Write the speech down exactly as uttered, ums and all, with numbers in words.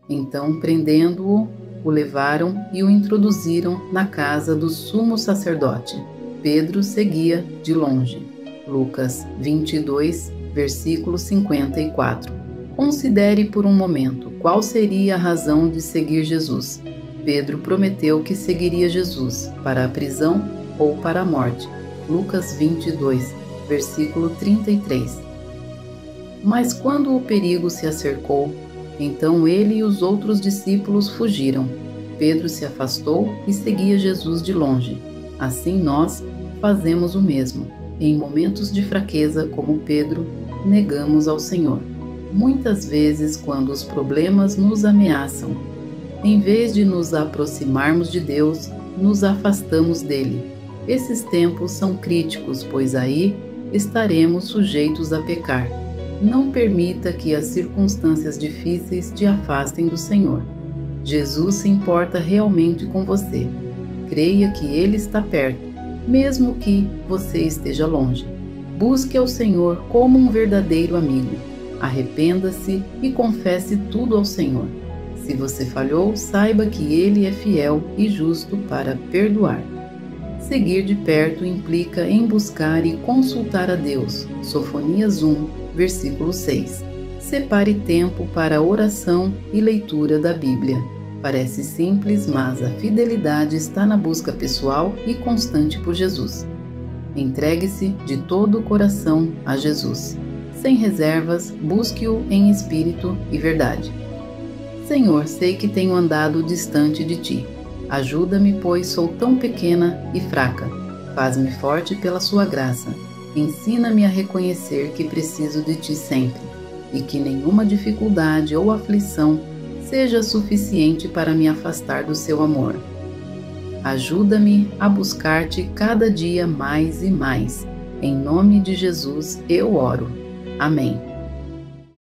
Então, prendendo-o, o levaram e o introduziram na casa do sumo sacerdote. Pedro seguia de longe. Lucas vinte e dois, versículo cinquenta e quatro. Considere por um momento qual seria a razão de seguir Jesus. Pedro prometeu que seguiria Jesus para a prisão ou para a morte. Lucas vinte e dois, versículo trinta e três. Mas quando o perigo se acercou, então ele e os outros discípulos fugiram. Pedro se afastou e seguia Jesus de longe. Assim nós fazemos o mesmo. Em momentos de fraqueza, como Pedro, negamos ao Senhor. Muitas vezes, quando os problemas nos ameaçam, em vez de nos aproximarmos de Deus, nos afastamos dele. Esses tempos são críticos, pois aí estaremos sujeitos a pecar. Não permita que as circunstâncias difíceis te afastem do Senhor. Jesus se importa realmente com você. Creia que Ele está perto, mesmo que você esteja longe. Busque ao Senhor como um verdadeiro amigo. Arrependa-se e confesse tudo ao Senhor. Se você falhou, saiba que Ele é fiel e justo para perdoar. Seguir de perto implica em buscar e consultar a Deus. Sofonias um, versículo seis. Separe tempo para oração e leitura da Bíblia. Parece simples, mas a fidelidade está na busca pessoal e constante por Jesus. Entregue-se de todo o coração a Jesus. Sem reservas, busque-o em espírito e verdade. Senhor, sei que tenho andado distante de Ti. Ajuda-me, pois sou tão pequena e fraca. Faz-me forte pela Sua graça. Ensina-me a reconhecer que preciso de Ti sempre, e que nenhuma dificuldade ou aflição seja suficiente para me afastar do Seu amor. Ajuda-me a buscar-Te cada dia mais e mais. Em nome de Jesus eu oro. Amém.